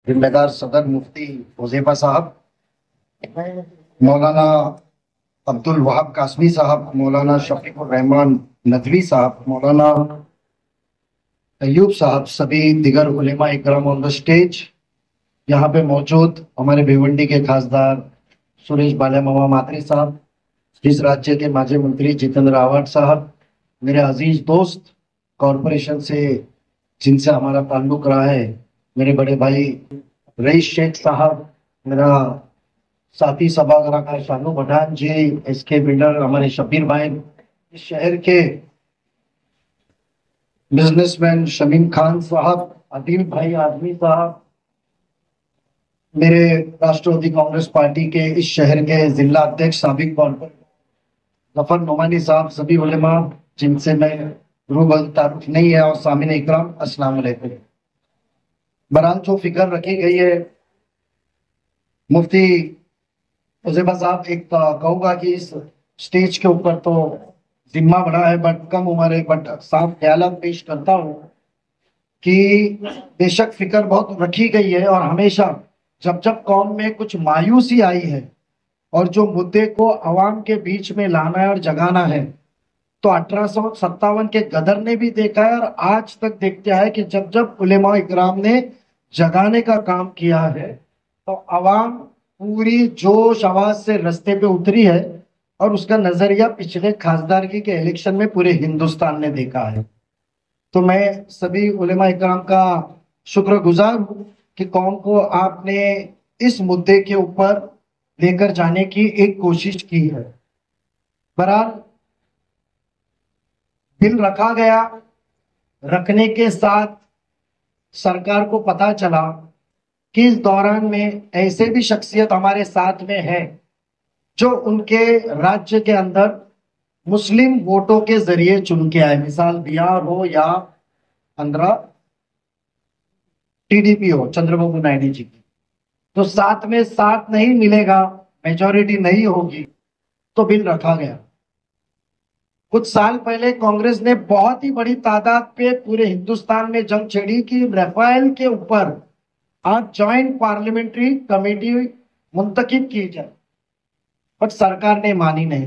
जिम्मेदार सदर मुफ्ती हुज़ैफा साहब, मौलाना अब्दुल वहाब कासमी साहब, मौलाना शफीकुर रहमान नदवी साहब, मौलाना अयूब साहब, सभी दिगर उलेमा इकराम ऑन द स्टेज, यहाँ पे मौजूद हमारे भिवंडी के खासदार सुरेश बाला मामा मात्री साहब, इस राज्य के माजी मंत्री जितेंद्र आव्हाड साहब, मेरे अजीज दोस्त कॉरपोरेशन से जिनसे हमारा ताल्लुक रहा है, मेरे बड़े भाई रईस शेख साहब, मेरा साथी सभागार का शानू पठान जी, एसके बिल्डर हमारे शबीर भाई, इस शहर के बिजनेसमैन शमीम खान साहब, अदील भाई आदमी साहब, मेरे राष्ट्रवादी कांग्रेस पार्टी के इस शहर के जिला अध्यक्ष साबिक कॉर्पोरेटर जफर नोमानी साहब, सभी उलेमा जिनसे मैं रूबल तारुफ नहीं है, और सामिन इकराम अस्सलाम वालेकुम। बहरहाल जो फिक्र रखी गई है मुफ्ती हुज़ैफा साहब, एक कहूँगा कि इस स्टेज के ऊपर तो जिम्मा बड़ा है, बट कम उम्र है, बट साफ ख्यालात पेश करता हूँ कि बेशक फिक्र बहुत रखी गई है, और हमेशा जब जब कौम में कुछ मायूसी आई है और जो मुद्दे को अवाम के बीच में लाना है और जगाना है, तो 1857 के गदर ने भी देखा है और आज तक देखते है कि जब जब उलेमा इकराम ने जगाने का काम किया है तो अवाम पूरी जोश आवाज से रास्ते पे उतरी है, और उसका नजरिया पिछले खासदारगी के इलेक्शन में पूरे हिंदुस्तान ने देखा है। तो मैं सभी उलेमा इकराम का शुक्रगुजार हूँ कि कौम को आपने इस मुद्दे के ऊपर लेकर जाने की एक कोशिश की है। बहरहाल बिल रखा गया, रखने के साथ सरकार को पता चला कि इस दौरान में ऐसे भी शख्सियत हमारे साथ में है जो उनके राज्य के अंदर मुस्लिम वोटों के जरिए चुन के आए, मिसाल बिहार हो या आंध्रा टीडीपी हो चंद्रबाबू नायडू जी की, तो साथ में साथ नहीं मिलेगा, मेजॉरिटी नहीं होगी, तो बिल रखा गया। कुछ साल पहले कांग्रेस ने बहुत ही बड़ी तादाद पे पूरे हिंदुस्तान में जंग छेड़ी कि राफेल के ऊपर आज ज्वाइंट पार्लियामेंट्री कमेटी मुंतखब की जाए, पर सरकार ने मानी नहीं।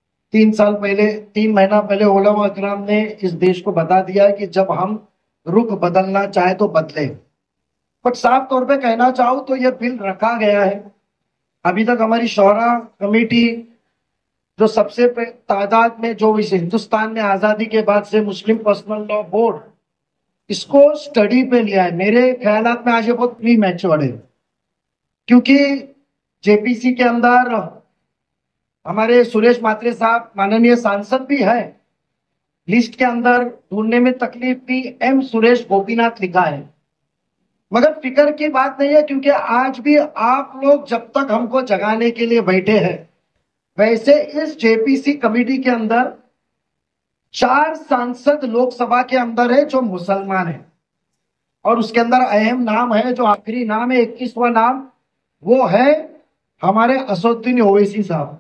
3 महीना पहले उलमा इकराम ने इस देश को बता दिया है कि जब हम रुख बदलना चाहे तो बदले, बट साफ तौर पे कहना चाहूं तो यह बिल रखा गया है। अभी तक हमारी शौरा कमेटी जो सबसे तादाद में जो इस हिंदुस्तान में आजादी के बाद से मुस्लिम पर्सनल लॉ बोर्ड इसको स्टडी पे लिया है, मेरे ख्यालात में आज ये बहुत प्री मैच्योर्ड है, क्योंकि जेपीसी के अंदर हमारे सुरेश मात्रे साहब माननीय सांसद भी है, लिस्ट के अंदर ढूंढने में तकलीफ भी एम सुरेश गोपीनाथ लिखा है, मगर फिक्र की बात नहीं है, क्योंकि आज भी आप लोग जब तक हमको जगाने के लिए बैठे हैं, वैसे इस जेपीसी कमेटी के अंदर 4 सांसद लोकसभा के अंदर है जो मुसलमान है, और उसके अंदर अहम नाम है, जो आखिरी नाम है 21वां नाम, वो है हमारे असदुद्दीन ओवैसी साहब।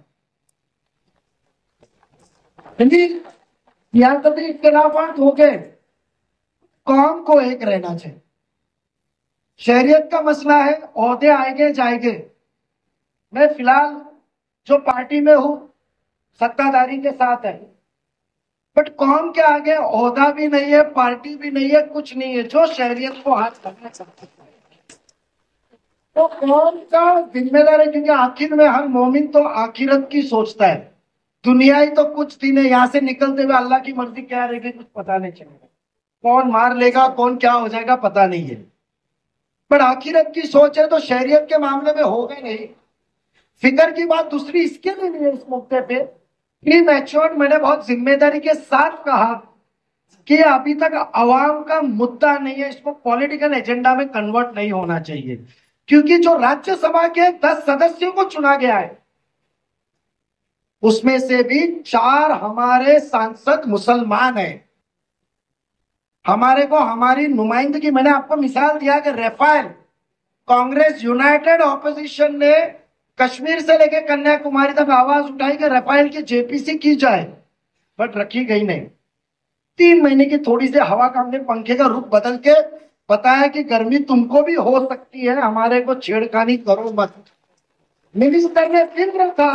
यहाँ तक इख्तिलाफात हो गए, कौम को एक रहना चाहिए। शहरियत का मसला है, ओहदे आएंगे जाएंगे, मैं फिलहाल जो पार्टी में हूं सत्ताधारी के साथ है, बट कौम के आगे ओहदा भी नहीं है, पार्टी भी नहीं है, कुछ नहीं है जो शहरियत को हाथ करना चाहता है, तो कौम का जिम्मेदार है, क्योंकि आखिर में हर मोमिन तो आखिरत की सोचता है, दुनिया ही तो कुछ दिन है, यहाँ से निकलते हुए अल्लाह की मर्जी क्या रहेगी कुछ पता नहीं चलेगा, कौन मार लेगा कौन क्या हो जाएगा पता नहीं है, पर आखिरत की सोच है, तो शहरियत के मामले में हो गई नहीं। फिक्र की बात दूसरी इसके लिए नहीं है, इस मौके पे प्री मैच्योर्ड मैंने बहुत जिम्मेदारी के साथ कहा कि अभी तक अवाम का मुद्दा नहीं है, इसको पॉलिटिकल एजेंडा में कन्वर्ट नहीं होना चाहिए, क्योंकि जो राज्यसभा के 10 सदस्यों को चुना गया है उसमें से भी 4 हमारे सांसद मुसलमान हैं। हमारे को हमारी नुमाइंदगी, मैंने आपको मिसाल दिया कि राफेल कांग्रेस यूनाइटेड ऑपोजिशन ने कश्मीर से लेकर कन्याकुमारी तक आवाज उठाई कि राफेल की जेपीसी की जाए, बट रखी गई नहीं। 3 महीने की थोड़ी सी हवा का हमने पंखे का रुख बदल के पता है कि गर्मी तुमको भी हो सकती है, हमारे को छेड़खानी करो मत। मिनिस्टर ने फिर रखा,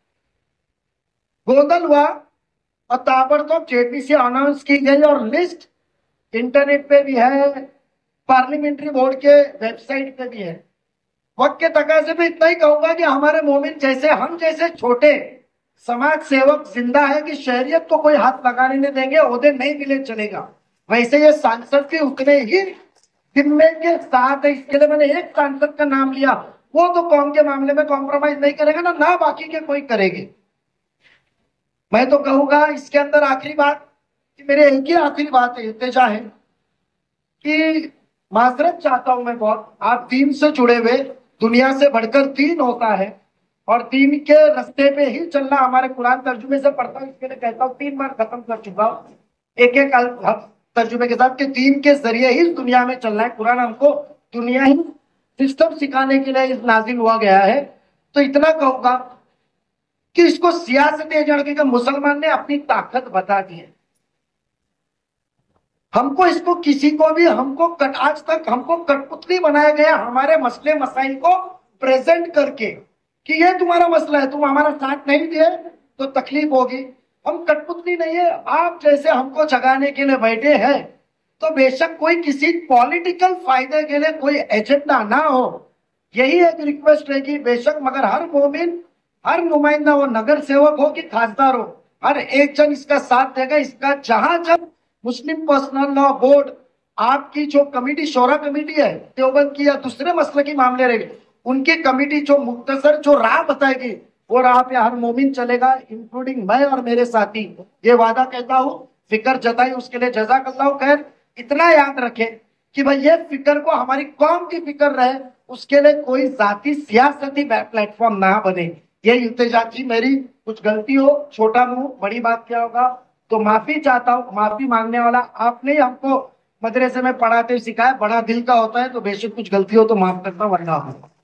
गोंधल हुआ और ताबड़तोड़ जेपी से अनाउंस की गई और लिस्ट इंटरनेट पे भी है, पार्लियामेंट्री बोर्ड के वेबसाइट पे भी है। वक्त के तकाजे पे इतना ही कहूंगा कि हमारे मोमिन जैसे, हम जैसे छोटे समाज सेवक जिंदा है कि शहरियत को कोई हाथ लगाने नहीं देंगे, ओहदे नहीं मिले चलेगा। वैसे ये सांसद भी उतने ही जिम्मे के साथ है। इसके लिए मैंने एक सांसद का नाम लिया, वो तो कौम के मामले में कॉम्प्रोमाइज नहीं करेगा ना बाकी के कोई करेंगे। मैं तो कहूंगा इसके अंदर आखिरी बात, कि मेरे एक ही आखिरी बात है, इल्तिजा है कि माजरत चाहता हूं मैं बहुत, आप दीन से जुड़े हुए, दुनिया से बढ़कर दीन होता है और दीन के रास्ते पे ही चलना। हमारे कुरान तर्जुमे से पढ़ता हूँ, इसके लिए कहता हूँ 3 बार खत्म कर चुका हूँ एक एक तर्जुमे के साथ, कि दीन के जरिए ही दुनिया में चलना है। कुरान हमको दुनिया ही सिस्टम सिखाने के लिए नाजिल हुआ गया है। तो इतना कहूंगा कि इसको सियासत एजेंडे का मुसलमान ने अपनी ताकत बता दी है। हमको इसको किसी को भी, हमको आज तक हमको कठपुतली बनाया गया हमारे मसले मसाइल को प्रेजेंट करके कि ये तुम्हारा मसला है, तुम हमारा साथ नहीं दिए तो तकलीफ होगी। हम कठपुतली नहीं है, आप जैसे हमको जगाने के लिए बैठे हैं तो बेशक कोई किसी पॉलिटिकल फायदे के लिए कोई एजेंडा ना हो, यही एक रिक्वेस्ट है कि बेशक, मगर हर मोमिन, हर नुमाइंदा, वो नगर सेवक हो कि खासदार हो, हर एक जन इसका साथ देगा। इसका जहां जब मुस्लिम पर्सनल लॉ बोर्ड, आपकी जो कमेटी, शोरा कमेटी है देवबंद की या दूसरे मसले की मामले रहेगी, उनकी कमेटी जो मुख्तसर जो राह बताएगी वो राह पे हर मोमिन चलेगा, इंक्लूडिंग मैं और मेरे साथी। ये वादा कहता हूँ, फिक्र जताई उसके लिए जज़ाकल्लाह खैर। इतना याद रखे कि भाई ये फिक्र को हमारी कौम की फिक्र रहे, उसके लिए कोई जाती सियासती प्लेटफॉर्म ना बने। ये इल्तिजा थी मेरी, कुछ गलती हो, छोटा मुंह बड़ी बात क्या होगा, तो माफी चाहता हूँ। माफी मांगने वाला आपने हमको मदरसे में पढ़ाते सिखाया, बड़ा दिल का होता है, तो बेशक कुछ गलती हो तो माफ करता हूँ, वरना